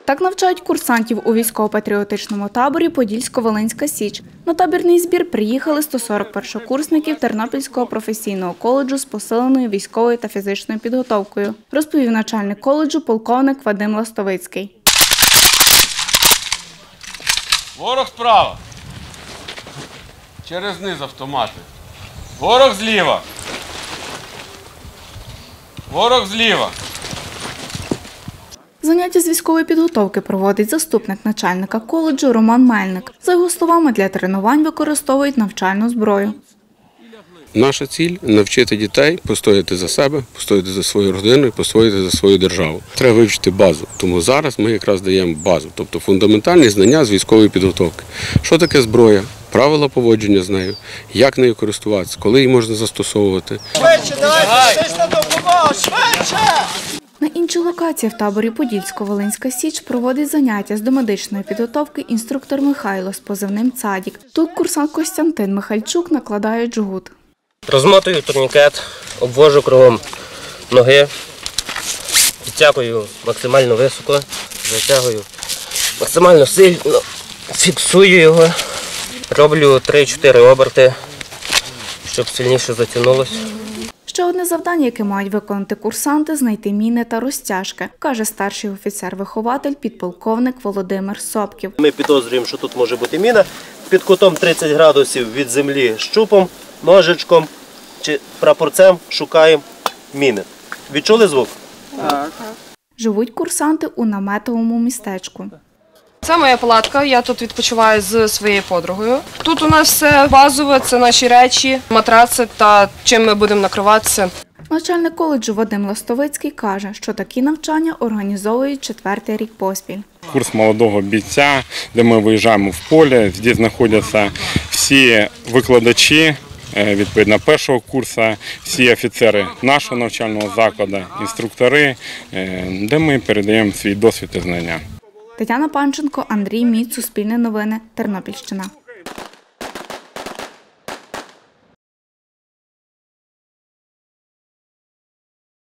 Так навчають курсантів у військово-патріотичному таборі «Подільсько-Волинська Січ». На табірний збір приїхали 140 першокурсників Тернопільського професійного коледжу з посиленою військовою та фізичною підготовкою, розповів начальник коледжу полковник Вадим Ластовицький. Ворог справа. Через низ автомати. Ворог зліва. Ворог зліва. Заняття з військової підготовки проводить заступник начальника коледжу Роман Мельник. За його словами, для тренувань використовують навчальну зброю. Наша ціль – навчити дітей постояти за себе, постояти за свою родину, постояти за свою державу. Треба вивчити базу, тому зараз ми якраз даємо базу, тобто фундаментальні знання з військової підготовки. Що таке зброя, правила поводження з нею, як нею користуватися, коли її можна застосовувати. Швидше, давайте, швидше допомогу, швидше! На іншій локації в таборі «Подільсько-Волинська Січ» проводить заняття з домедичної підготовки інструктор Михайло з позивним «Цадік». Тут курсант Костянтин Михальчук накладає джгут. Розмотую турнікет, обвожу кругом ноги, підтягую максимально високо, затягую максимально сильно, фіксую його, роблю 3-4 оберти, щоб сильніше затягнулося. Ще одне завдання, яке мають виконати курсанти – знайти міни та розтяжки, каже старший офіцер-вихователь підполковник Володимир Собків. Ми підозрюємо, що тут може бути міна під кутом 30 градусів від землі щупом, ножичком чи прапорцем шукаємо міни. Відчули звук? Так. Живуть курсанти у наметовому містечку. Це моя палатка, я тут відпочиваю з своєю подругою. Тут у нас все базове, це наші речі, матраци та чим ми будемо накриватися. Начальник коледжу Вадим Ластовицький каже, що такі навчання організовують 4-й рік поспіль. Курс молодого бійця, де ми виїжджаємо в поле, де знаходяться всі викладачі, відповідно, першого курсу, всі офіцери нашого навчального закладу, інструктори, де ми передаємо свій досвід і знання. Тетяна Панченко, Андрій Міць, Суспільне новини, Тернопільщина.